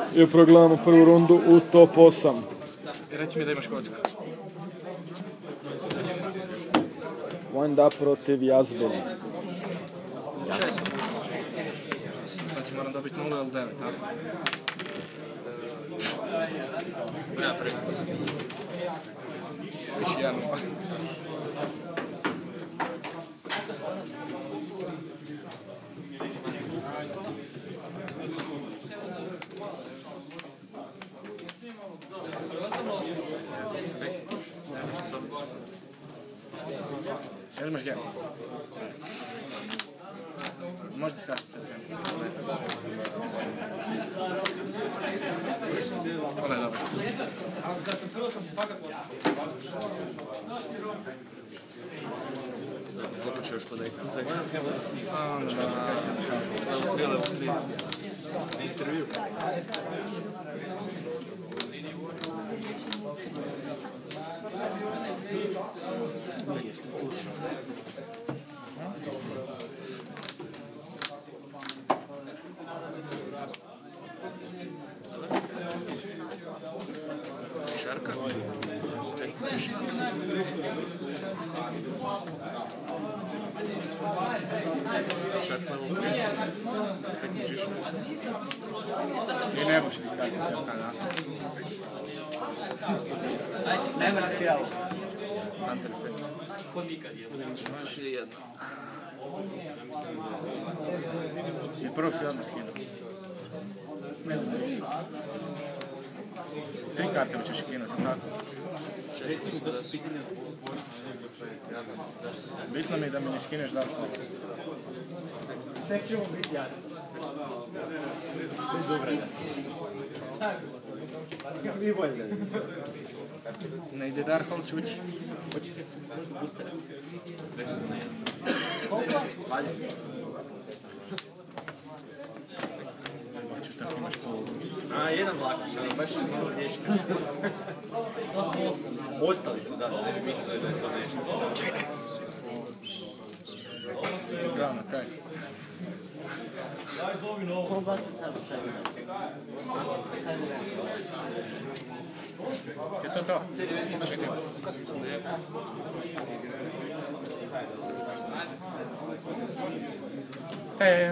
I progledamo prvu rundu u top 8. Reci mi da imaš kocku. Wind up protiv Jazbel. 6. Znači moram dobiti 0 ili 9, tako? Ja preko. Još jedan. Jel imaš gem? Možete skakati sad gem. Ovo je dobro. Započeo još podajka. Kaj se dešava? Intervju. Šarka. Šarka level 3. Efekt magician. I ne možeš ti skakati šarka, da? Nema na cijelo. Hunter efekt. Znači jedno. I prvo si odmah skinuo. Ne znam. 3 karte mi ćeš skinuti, tako? Bitno mi je da mi ne skineš Dark Hole. Sve ćemo biti jasno. Bez uvreda. Vi volite. Ne ide Dark Hole čući. Hoćete? Možda boostera. 10 na 1. Koliko? 20. Tako imaš polu. A, jedan vlak, baš je malo dječka. Ostali su, da, ne bi mislili da je to nešto. Čekaj! Glavno, kaj? Ko baci sad u sebi? Je to to? Fail.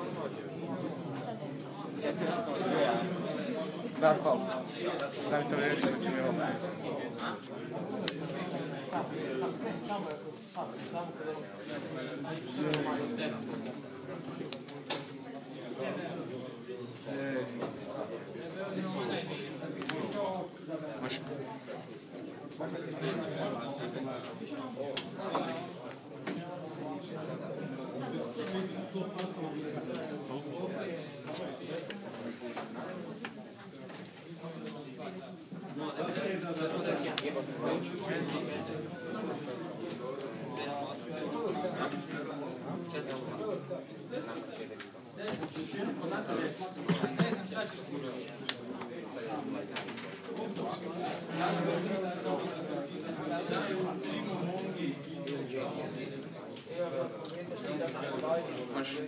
Dark Hole. Stavite u reći da će mi ovo praviti. Maš. Maš.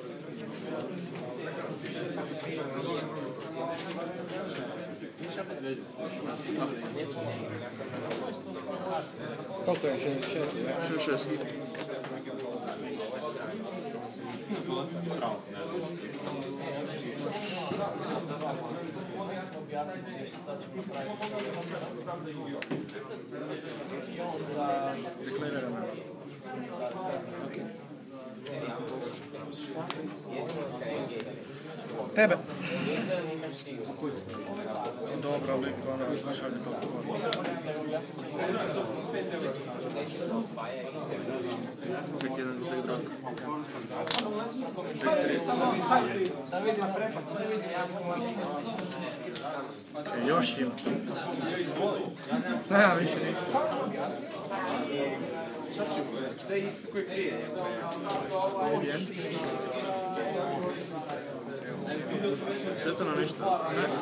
Koliko je? 6. Deklariram. Okay. Tebe. Dobro, lik, ono, šalje to pogodno. Tek jedan do tek drog. Tek 3. Još ima. Ne, više ništa. Sve je isto koji prije. Sjeta na ništa.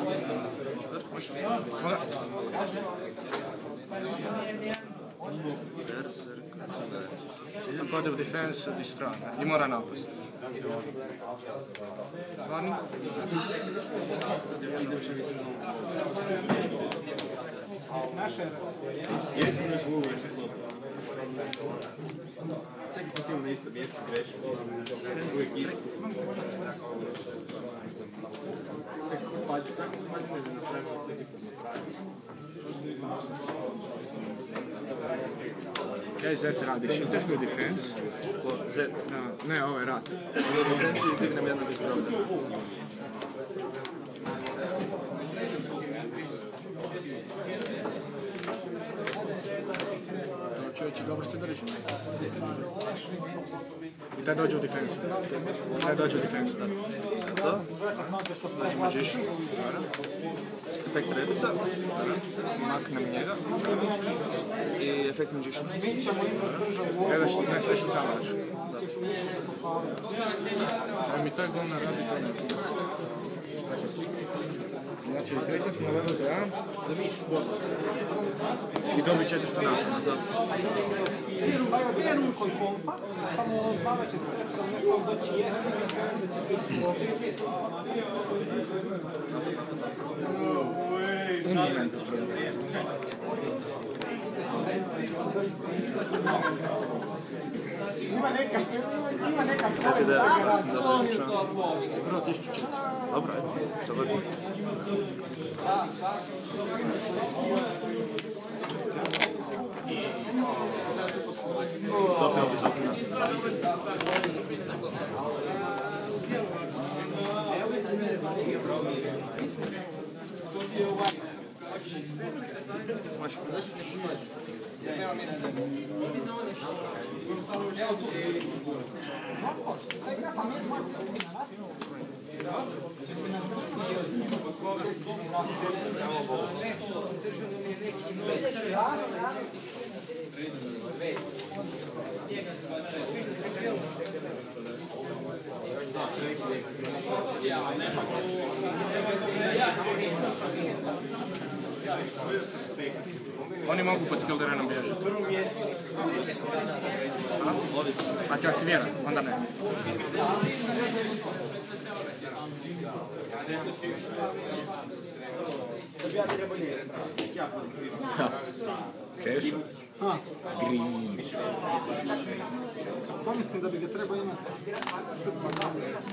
Code of Defense Destroy. I mora napast. Varning. uopće nisam. Jesi ne zvuku, jesi to. Svaki put na isto mjesto grešim. Uvijek isto. Svaki put ne napravimo svaki put napravimo. Kaj Z radiš? Ideš go defense? Z? Ne, ovo je rat. Ovo je defense i dignem jedno za problem. Čovječe, dobro se drži. I taj dođe u defensu. Da? Znači magiš. Efekt rebita. Maknem njega. I efekt magician. Gledaš, ne smiješ sam daš. Da. Mi to je govna radi. Znači, krećem smo na level 1. I dobi 400 nakon. Da. Ima neka Dobro, što god. Oni mogu pod skill terenom bježati. Ako je aktiviran, onda ne. Keša? Green. Pa mislim da bi ga trebao imati srca.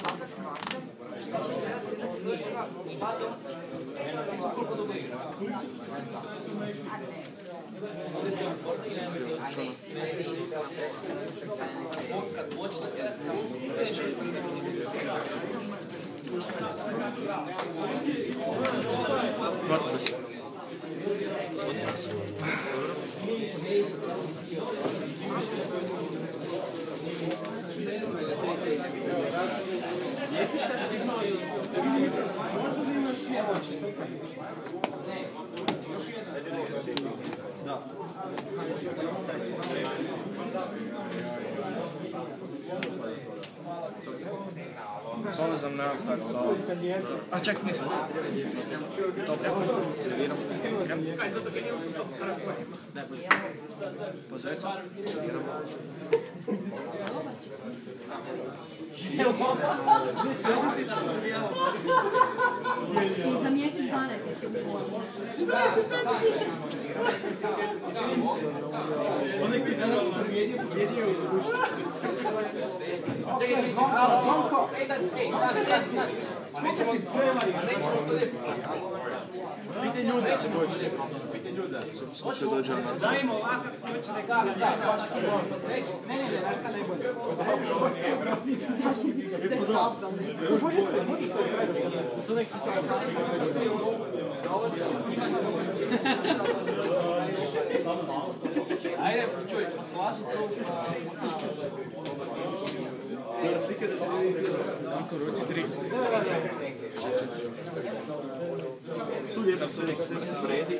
Gotovo si. Dolazam na a ček, nisam. Dobro. Pozreću. Za mjesec dana je Dajmo ovakav si već nek se ne, našta najbolje. Može se srediti. To neki se ajde, čovječ, slaži to. Slike da se ne vidi. Tu lijepo se nek se predi.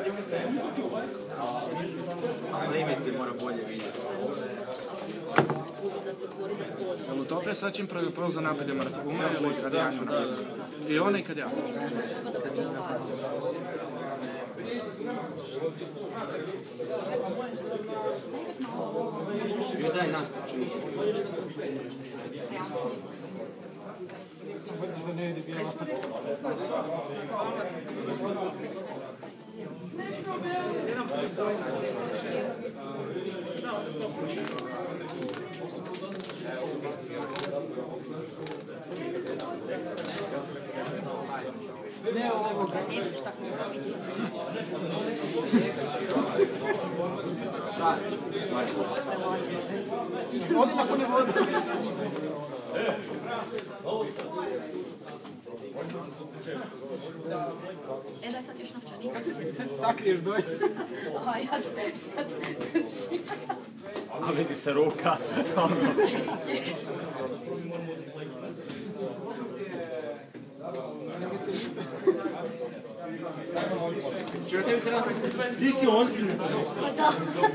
Limit se mora bolje vidjeti. da se otvori da stoji. Jel utopija sad čim preuze napade mrtve gume ili kad ja napravim? I ona i kad ja. Daj nas. Odi tako ne vodi. Daj sad još novčanik. Sad se sakriješ doj. Aha, ja držim. A vidi se ruka. Čuo tebi treba... Ti si ozbiljno. Pa da.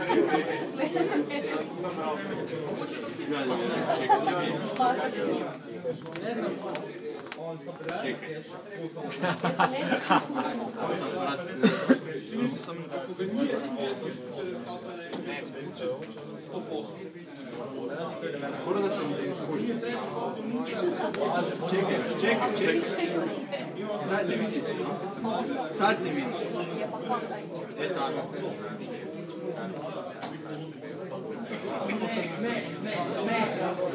Ne znam. Čekaj. Skoro da sam iskušen. Čekaj. Sad ne vidi se. Sad si vidi. Sve tako. Ne.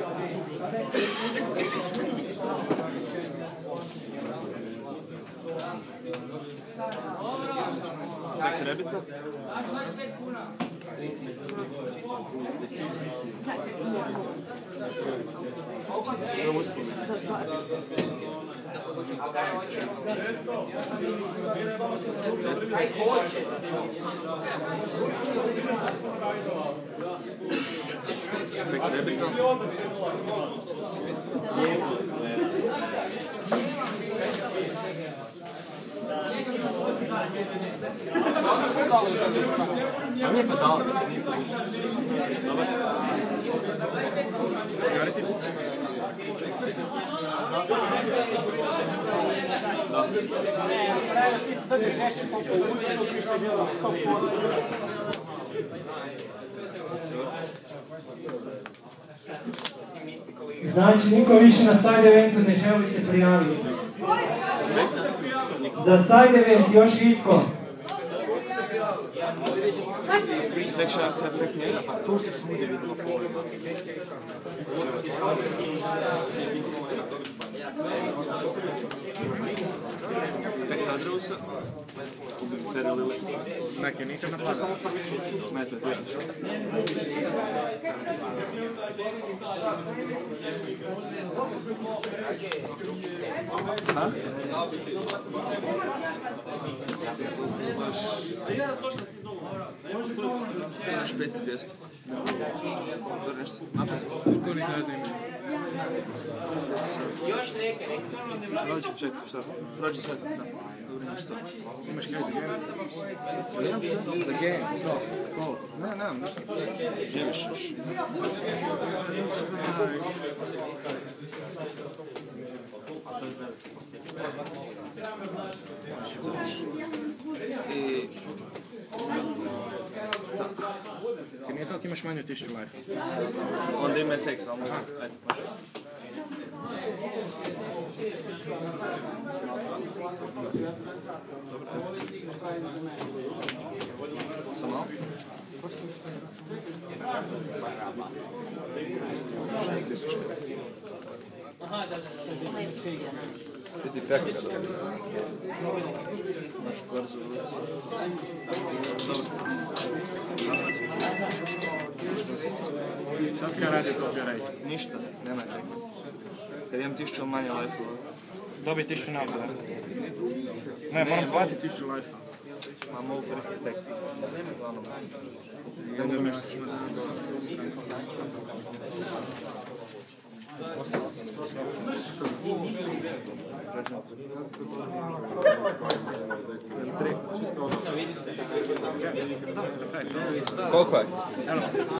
Kako rebica? 25 kuna. A nije pa dao da se nije povišao. Dobar. Gariti? Da. Ti se dobio žešće po povučenu, više je bilo 100%. Znači, niko više na side eventu ne želi se prijaviti. Za side event još itko. Tek šta tek njega, pa tu se svugdje vidimo povijeta. Tek Tadreusa, ubim Ferelile. Neki nikad napada. Meto je tijela. Ha? Imaš 5200. Dobro nešto. Koliko oni zajedno imaju? Još neke. Čekaj, šta? Prođi sve. Da. Dobro nešto. Imaš kaj za game? Imam što? Za game, što? Ko? Ne, nemam ništa. Živiš još. I... Tako. Kad nije toliko imaš manje od 1000 life. Onda ima efekt, ali ajde, može. Sam malo? 6000. Vidi peka kada je. Naš kvarz u ruci. Sad kaj radi Utopia Raid? Ništa, nema efekta. Kad imam 1000 manje life-ova. Dobije 1000 napada. Ne, moram platiti 1000 life. Ma mogu koristiti efekt. Uglavnom. Da ne umeš se Koliko je?